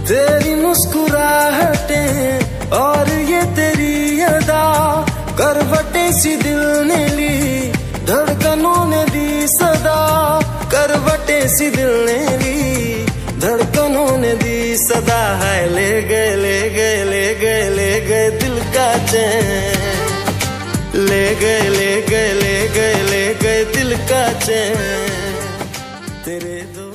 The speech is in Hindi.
तेरी मुस्कुराहटें और ये तेरी अदा, करवटें सी दिल ने ली, धड़कनों ने दी सदा। करवटें सी दिल ने ली, धड़कनों ने दी सदा। है ले गए ले गए ले गए ले गए दिल का चैन, ले गए ले गए ले गए ले गए दिल का चैन। तेरे दो